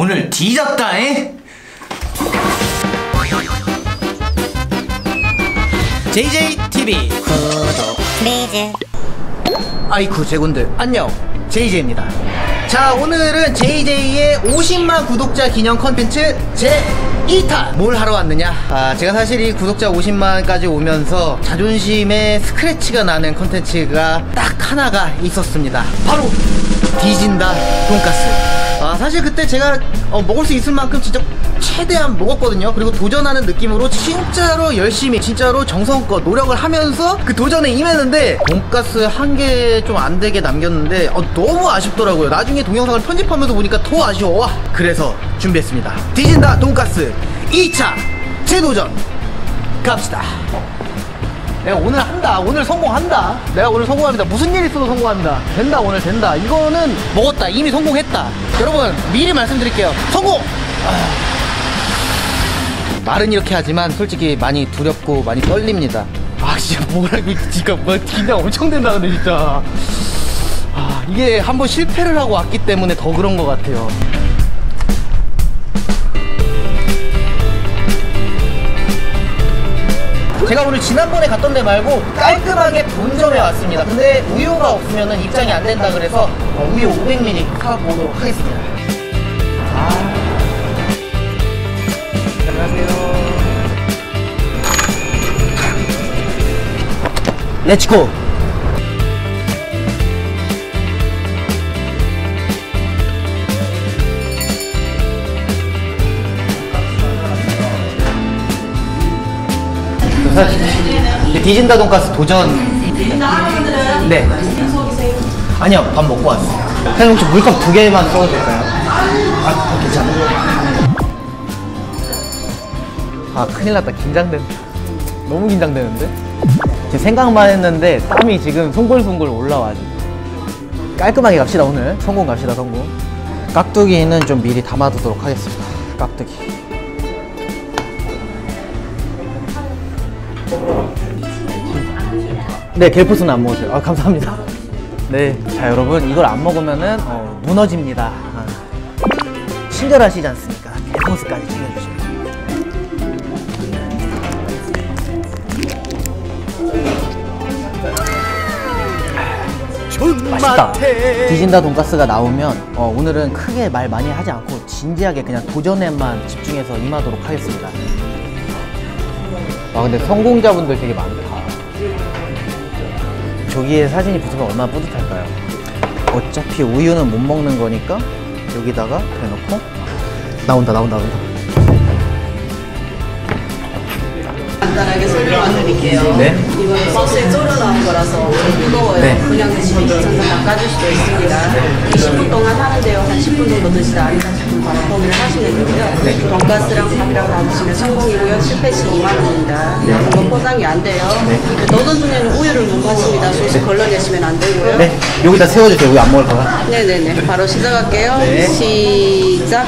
오늘 뒤졌다잉? JJTV 구독 플리즈. 아이쿠 제군들 안녕, JJ입니다. 자, 오늘은 JJ의 50만 구독자 기념 컨텐츠 제2탄 뭘 하러 왔느냐, 제가 사실 이 구독자 50만까지 오면서 자존심에 스크래치가 나는 컨텐츠가 딱 하나가 있었습니다. 바로 뒤진다 돈가스. 사실 그때 제가 먹을 수 있을 만큼 진짜 최대한 먹었거든요. 그리고 도전하는 느낌으로 진짜로 열심히, 진짜로 정성껏 노력을 하면서 그 도전에 임했는데 돈가스 한 개 좀 안 되게 남겼는데 너무 아쉽더라고요. 나중에 동영상을 편집하면서 보니까 더 아쉬워. 그래서 준비했습니다. 뒤진다 돈가스 2차 재도전 갑시다. 내가 오늘 한다. 오늘 성공한다. 내가 오늘 성공합니다. 무슨 일 있어도 성공합니다. 된다. 오늘 된다. 이거는 먹었다. 이미 성공했다. 여러분 미리 말씀드릴게요. 성공! 말은 이렇게 하지만 솔직히 많이 두렵고 많이 떨립니다. 진짜 뭐라, 진짜 뭐 긴장 엄청 된다 근데 진짜. 이게 한번 실패를 하고 왔기 때문에 더 그런 것 같아요. 제가 오늘 지난번에 갔던 데 말고 깔끔하게 본점에 왔습니다. 근데 우유가 없으면 입장이 안 된다 그래서 우유 500ml 사보도록 하겠습니다. 안녕하세요. 렛츠고! 뒤진다 돈가스 도전. 네. 아니요, 밥 먹고 왔어요. 사장님 혹시 물컵 2개만 써도 될까요? 괜찮아요. 큰일 났다. 긴장된다. 너무 긴장되는데? 지금 생각만 했는데 땀이 지금 송골송골 올라와. 지금 깔끔하게 갑시다. 오늘 성공 갑시다. 성공. 깍두기는 좀 미리 담아두도록 하겠습니다. 깍두기. 네, 겔포스는 안 먹으세요. 감사합니다. 네, 자 여러분, 이걸 안 먹으면은 무너집니다. 친절하시지 않습니까? 겔포스까지 챙겨주시면. 맛있다. 뒤진다 돈가스가 나오면 오늘은 크게 말 많이 하지 않고 진지하게 그냥 도전에만 집중해서 임하도록 하겠습니다. 근데 성공자분들 되게 많다. 저기에 사진이 붙으면 얼마나 뿌듯할까요? 어차피 우유는 못 먹는 거니까 여기다가 대놓고 나온다. 간단하게 설명 드릴게요. 네. 이거는 소스에 졸여 나온 거라서 좀 무거워요. 네. 그냥 드시면 귀찮아서 닦아줄 수도 있습니다. 네. 20분 동안 하는데요. 한 10분 정도 드시다 아니다 싶으면 바로 포기를 하시면 되고요. 네. 돈가스랑 밥이랑 다 드시면 성공이고요. 실패시면 5만 원입니다. 이건 포장이 안 돼요. 네. 너던 중에는 우유를 못 마십니다. 소스 걸러내시면 안 되고요. 네, 여기다 세워주세요. 우유 안 먹을 거라. 네네네. 바로 시작할게요. 네. 시작.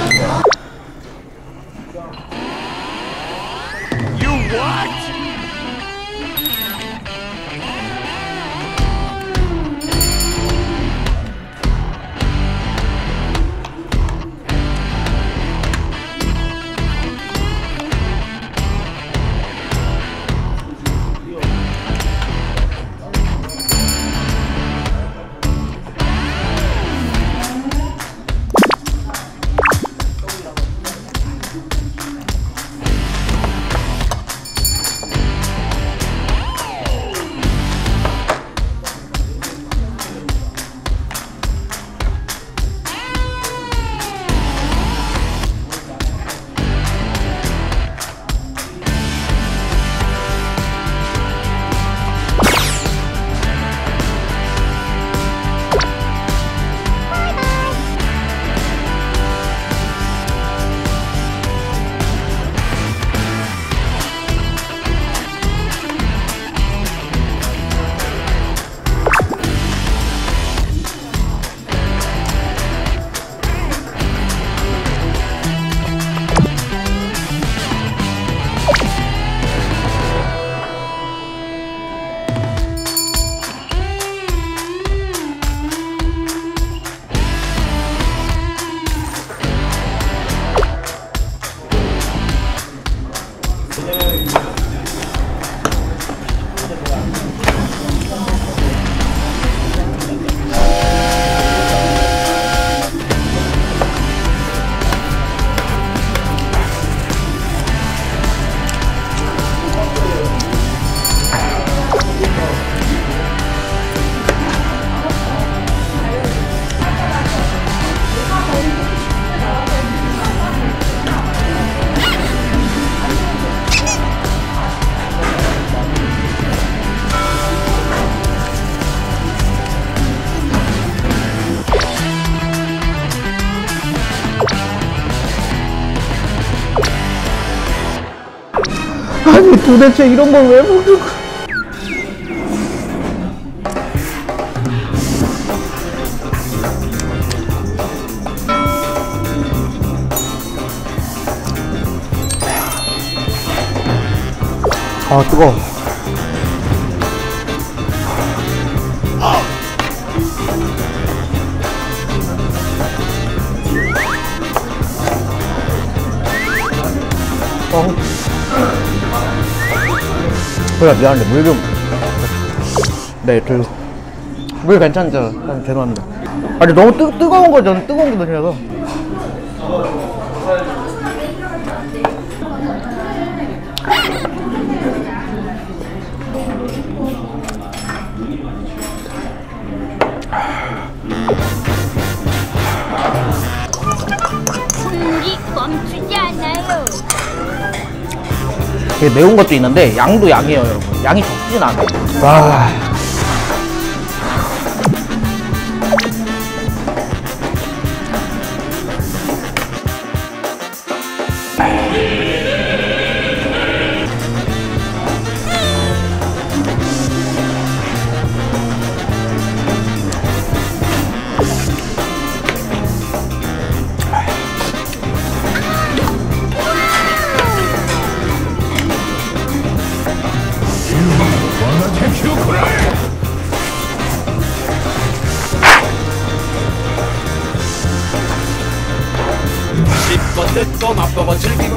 도대체 이런 걸 왜 먹는 거야? 아 뜨거워. 그래 미안한데 물 좀. 네 들고. 물 괜찮죠? 죄송합니다. 아니 너무 뜨거운 거 저는 뜨거운 게 더 싫어서. 국물이 멈추지 않아요. 되게 매운 것도 있는데 양도 양이에요 여러분. 양이 적진 않아요. 와. 씹어뜯고 맛보고 즐기고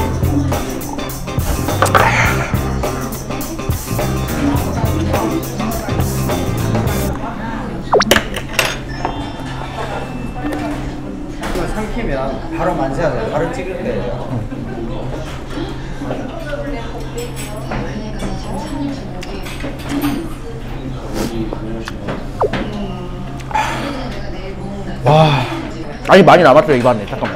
이거 삼키면 바로 만져야 돼요. 바로 찍을 때. 와. 아니 많이 남았어요 입안에. 잠깐만.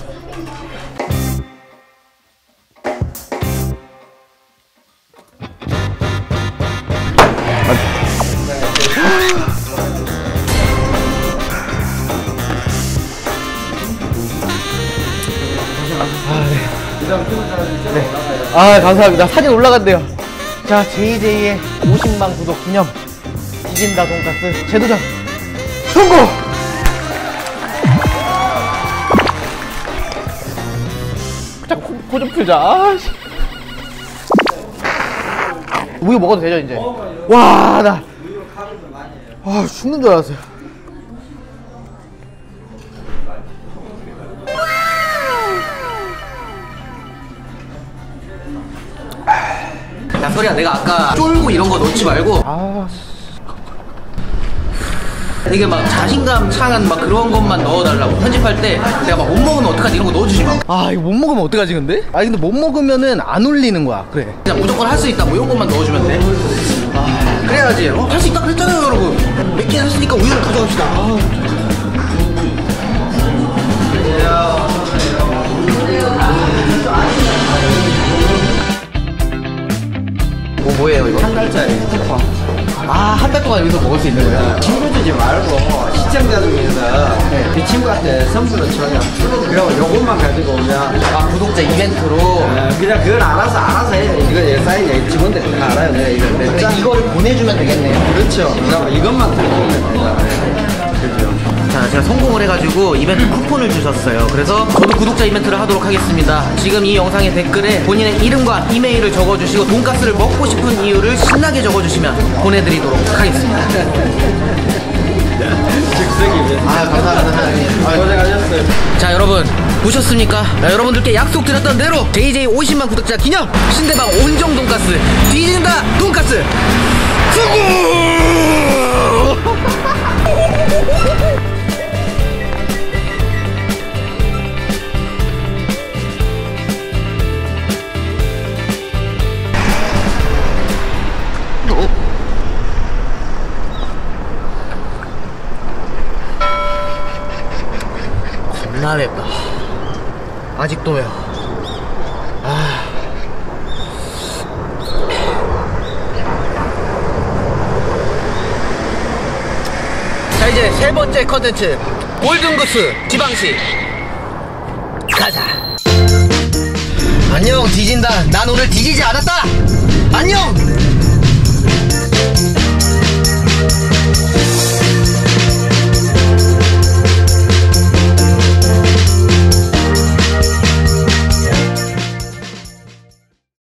네. 아 감사합니다. 사진 올라간대요. 자 JJ의 50만 구독 기념 이긴다 돈가스 재도전 성공! 자꾸 코 좀 풀자. 아씨. 우유 먹어도 되죠 이제? 와 나 죽는 줄 알았어요. 야 소리야 내가 아까 쫄고 이런 거 넣지 말고 이게 막 자신감 창한 막 그런 것만 넣어달라고. 편집할 때 내가 막 못 먹으면 어떡하지 이런 거 넣어주지 마. 아 이거 못 먹으면 어떡하지 근데? 아니 근데 못 먹으면은 안 올리는 거야. 그래 그냥 무조건 할 수 있다 뭐 이런 것만 넣어주면 돼. 아 그래야지. 할 수 있다 그랬잖아요 여러분. 몇 개 했으니까 우유를 가져갑시다. 뭐예요 이거? 한 달짜리 쿠폰. 아 한 달 동안 여기서 먹을 수 있는 거야? 친구 주지 말고 시청자 중에서 이 친구한테 선물을 줘요. 그리고 요것만 가지고 오면 아 구독자 이벤트로. 그냥 그걸 알아서 해요. 이거 사인 직원들이 다 알아요. 내가 이거 근데 이거를 보내주면 되겠네요. 그렇죠. 그럼 이것만 들고 오면 됩니다. 그렇죠. 자 제가 성공을 해가지고 이벤트 쿠폰을 주셨어요. 그래서 저도 구독자 이벤트를 하도록 하겠습니다. 지금 이 영상의 댓글에 본인의 이름과 이메일을 적어주시고 돈가스를 먹고 싶은 이유를 신나게 적어주시면 보내드리도록 하겠습니다. 즉석이 감사합니다 사장님. 고생하셨어요. 자 여러분 보셨습니까? 여러분들께 약속드렸던 대로 JJ 50만 구독자 기념 신대방 온정 돈가스 뒤진다 돈가스 성공! 겁나 맵다. 아직도 매워. 자 이제 세 번째 컨텐츠 골든구스 지방시 가자. 안녕 뒤진다. 난 오늘 뒤지지 않았다. 안녕.